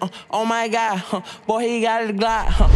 Oh my God, boy, he got a Glock.